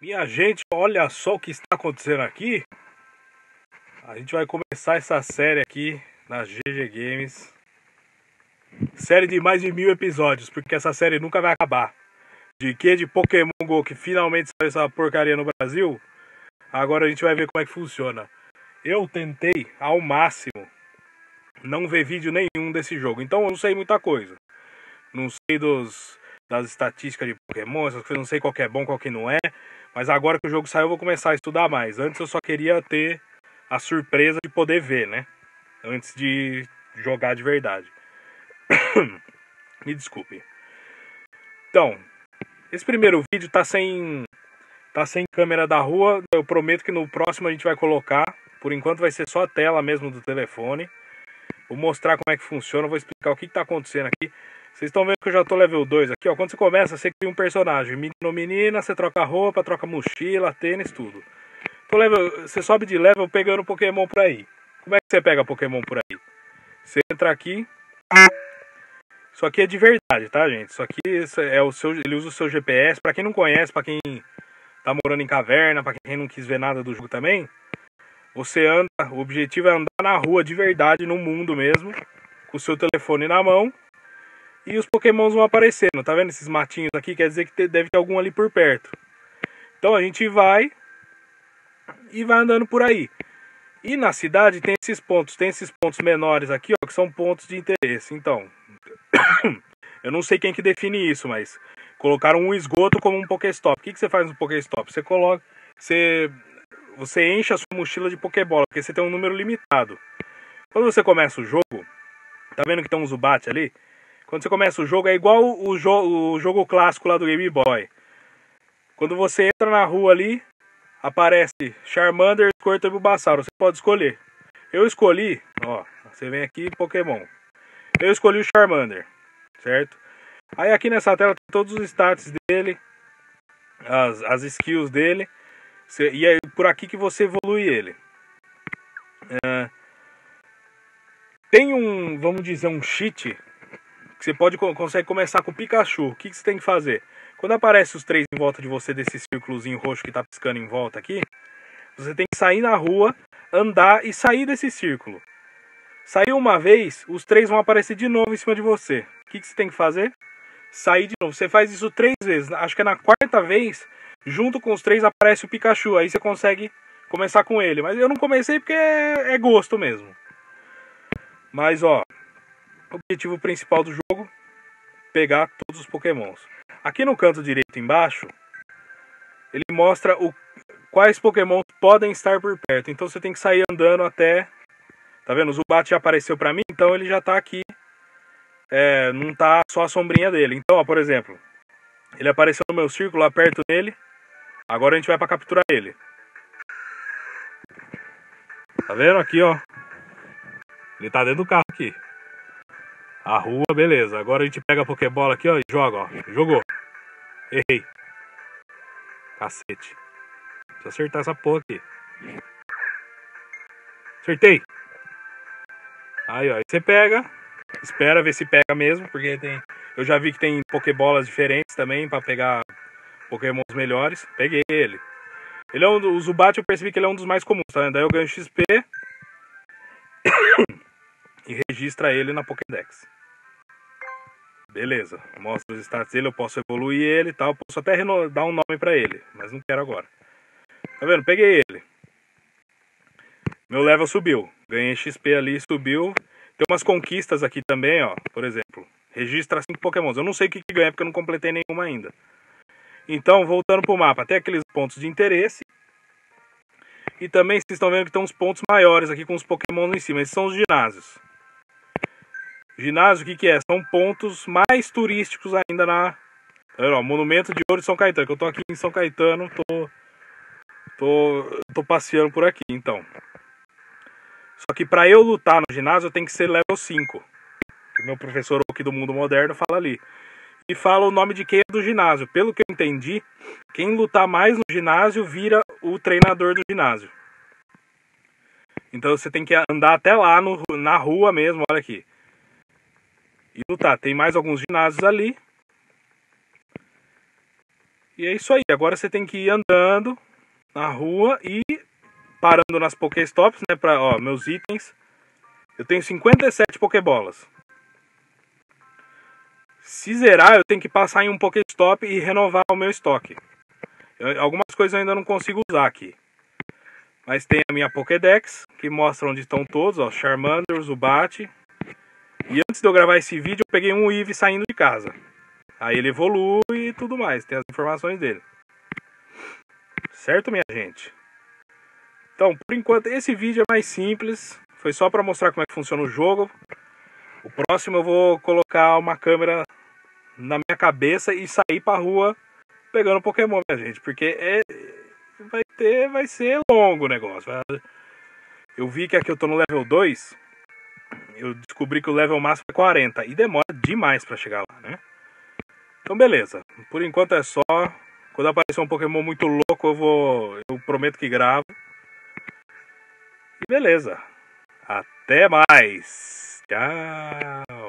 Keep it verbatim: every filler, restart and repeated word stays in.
Minha gente, olha só o que está acontecendo aqui. A gente vai começar essa série aqui na G G Games. Série de mais de mil episódios, porque essa série nunca vai acabar. De que? De Pokémon GO, que finalmente saiu essa porcaria no Brasil. Agora a gente vai ver como é que funciona. Eu tentei ao máximo não ver vídeo nenhum desse jogo, então eu não sei muita coisa. Não sei dos, das estatísticas de Pokémon, eu não sei qual que é bom, qual que não é. Mas agora que o jogo saiu eu vou começar a estudar mais. Antes eu só queria ter a surpresa de poder ver, né? Antes de jogar de verdade. Me desculpe. Então, esse primeiro vídeo tá sem, tá sem câmera da rua. Eu prometo que no próximo a gente vai colocar. Por enquanto vai ser só a tela mesmo do telefone. Vou mostrar como é que funciona, vou explicar o que está acontecendo aqui. Vocês estão vendo que eu já tô level dois aqui, ó. Quando você começa, você cria um personagem. Menino ou menina, você troca roupa, troca mochila, tênis, tudo. Então, level, você sobe de level pegando Pokémon por aí. Como é que você pega Pokémon por aí? Você entra aqui. Isso aqui é de verdade, tá, gente? Isso aqui é o seu, ele usa o seu G P S. Pra quem não conhece, pra quem tá morando em caverna, pra quem não quis ver nada do jogo também, você anda, o objetivo é andar na rua de verdade, no mundo mesmo, com o seu telefone na mão, e os Pokémons vão aparecendo. Tá vendo esses matinhos aqui? Quer dizer que deve ter algum ali por perto. Então a gente vai e vai andando por aí. E na cidade tem esses pontos, tem esses pontos menores aqui, ó, que são pontos de interesse. Então, eu não sei quem que define isso, mas colocaram um esgoto como um Pokéstop. O que que você faz no Pokéstop? Você coloca, você Você enche a sua mochila de Pokébola, porque você tem um número limitado. Quando você começa o jogo, tá vendo que tem um Zubat ali? Quando você começa o jogo, é igual o, jo o jogo clássico lá do Game Boy. Quando você entra na rua ali, aparece Charmander, Squirtle e Bulbasaur. Você pode escolher. Eu escolhi, ó, você vem aqui, Pokémon. Eu escolhi o Charmander, certo? Aí aqui nessa tela tem todos os stats dele, as, as skills dele. E é por aqui que você evolui ele. É, tem um, vamos dizer, um cheat que você pode consegue começar com o Pikachu. O que, que você tem que fazer? Quando aparece os três em volta de você, desse círculozinho roxo que está piscando em volta aqui, você tem que sair na rua, andar e sair desse círculo. Saiu uma vez, os três vão aparecer de novo em cima de você. O que, que você tem que fazer? Sair de novo. Você faz isso três vezes. Acho que é na quarta vez, junto com os três aparece o Pikachu. Aí você consegue começar com ele. Mas eu não comecei porque é, é gosto mesmo. Mas ó, o objetivo principal do jogo, pegar todos os Pokémons. Aqui no canto direito embaixo, ele mostra o, quais Pokémons podem estar por perto. Então você tem que sair andando até... Tá vendo? O Zubat já apareceu pra mim, então ele já tá aqui. É, não tá só a sombrinha dele. Então, ó, por exemplo, ele apareceu no meu círculo, aperto nele. Agora a gente vai pra capturar ele. Tá vendo aqui, ó? Ele tá dentro do carro aqui. A rua, beleza. Agora a gente pega a Pokébola aqui, ó, e joga, ó. Jogou. Errei. Cacete. Deixa eu acertar essa porra aqui. Acertei. Aí, ó. Aí você pega. Espera ver se pega mesmo, porque tem... Eu já vi que tem Pokébolas diferentes também pra pegar Pokémons melhores. Peguei ele. Ele é um do... O Zubat eu percebi que ele é um dos mais comuns, tá vendo? Daí eu ganho X P e registra ele na Pokédex. Beleza. Mostra os status dele, eu posso evoluir ele e tal. Posso até dar um nome pra ele, mas não quero agora. Tá vendo? Peguei ele. Meu level subiu. Ganhei X P ali, subiu. Tem umas conquistas aqui também, ó. Por exemplo, registra cinco Pokémons. Eu não sei o que, que ganha porque eu não completei nenhuma ainda. Então, voltando pro mapa, tem aqueles pontos de interesse. E também vocês estão vendo que tem uns pontos maiores aqui com os Pokémons em cima. Esses são os ginásios. Ginásio, o que que é? São pontos mais turísticos ainda na... Ó, Monumento de Ouro de São Caetano. Que eu tô aqui em São Caetano, tô, tô, tô passeando por aqui, então. Só que pra eu lutar no ginásio, eu tenho que ser level cinco. O meu professor aqui do Mundo Moderno fala ali. E fala o nome de quem é do ginásio. Pelo que eu entendi, quem lutar mais no ginásio vira o treinador do ginásio. Então você tem que andar até lá no, na rua mesmo, olha aqui. E lutar. Tem mais alguns ginásios ali. E é isso aí. Agora você tem que ir andando na rua e parando nas Pokéstops, né? Pra, ó, meus itens. Eu tenho cinquenta e sete Pokébolas. Se zerar, eu tenho que passar em um Pokéstop e renovar o meu estoque. Eu, algumas coisas eu ainda não consigo usar aqui. Mas tem a minha Pokédex, que mostra onde estão todos, ó, Charmander, Zubat. E antes de eu gravar esse vídeo, eu peguei um Eevee saindo de casa. Aí ele evolui e tudo mais, tem as informações dele. Certo, minha gente? Então, por enquanto, esse vídeo é mais simples. Foi só para mostrar como é que funciona o jogo. O próximo eu vou colocar uma câmera na minha cabeça e sair pra rua pegando Pokémon, minha gente. Porque é, vai, ter, vai ser longo o negócio. Eu vi que aqui eu tô no level dois. Eu descobri que o level máximo é quarenta. E demora demais pra chegar lá, né? Então beleza. Por enquanto é só. Quando aparecer um Pokémon muito louco, eu vou. Eu prometo que gravo. E beleza. Até mais. Tchau.